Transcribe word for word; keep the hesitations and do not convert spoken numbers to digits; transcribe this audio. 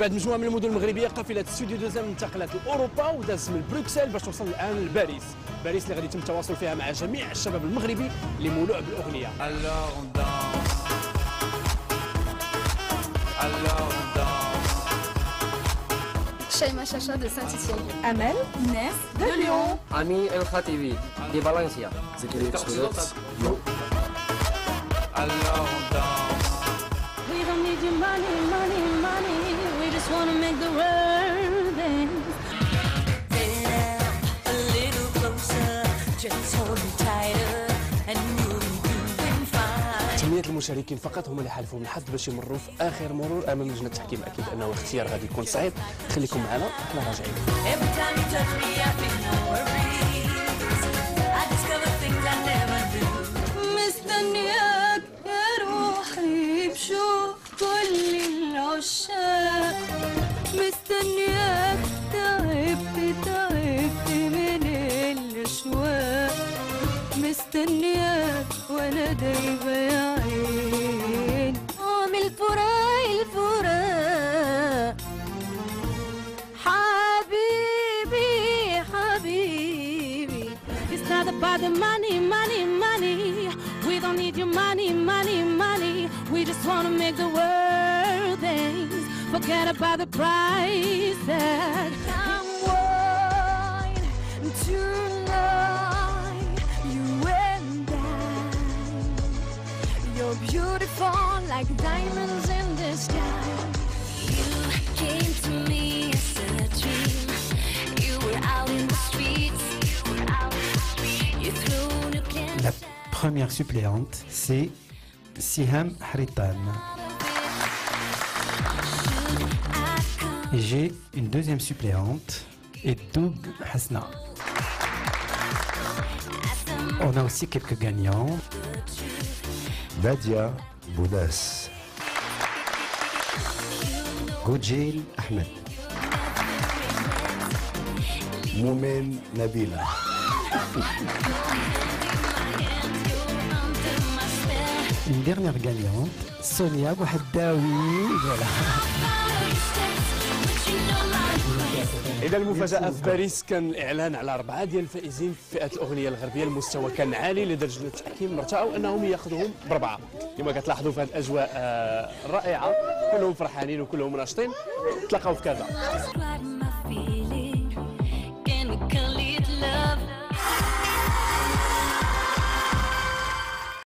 بعد مجموعه من المدن المغربيه قافله ستوديو دوزام انتقلت لاوروبا ودازت من بروكسل باش توصل الان لباريس. باريس اللي غادي يتم التواصل فيها مع جميع الشباب المغربي اللي مولوع بالاغنيه. شيماء شاشا de Saint-Étienne. Amel Inès de Lyon. Ami El Khatibi de Valencia. Zikri Tsulet. We don't need your money, money, money. We just wanna make the world dance. A little closer, just hold me tighter, and you'll be doing fine. ثمانية المشاركين فقط هم اللي حالفهم الحظ باش يمروا في اخر مرور امام لجنه التحكيم. اكيد انه اختيار غادي يكون صعيب. خليكم معنا احنا راجعين. Every time you touch me, I feel no worries. I discover things I never do. مستنياك يا روحي بشوق كل العشاق. مستنياك تعبت تعبت من الاشواق. مستنياك وانا دايبه يا عين. عامل الفراق الفراق حبيبي حبيبي. It's not about the money, money, money. We don't need your money, money, money. We just wanna make the world dance. Forget about the price tag. I'm wine tonight, you and I. You're beautiful like diamonds in the sky. You came to me as a dream. You were out in the streets. You threw a can. La première suppléante, c'est Siham Haritan. Et j'ai une deuxième suppléante, et Doug Hasna. On a aussi quelques gagnants. Nadia Bounas. Goudjil Ahmed. Moumen Nabila. Une dernière gagnante, Sonia Bouhaddaoui. Voilà. إذا المفاجأة في باريس كان الإعلان على أربعة ديال الفائزين في فئة الأغنية الغربية. المستوى كان عالي لدرجة أن التحكيم ارتأوا أنهم ياخذوهم بربعة. كما كتلاحظوا في هذه الأجواء الرائعة كلهم فرحانين وكلهم ناشطين. تلاقاو في كذا.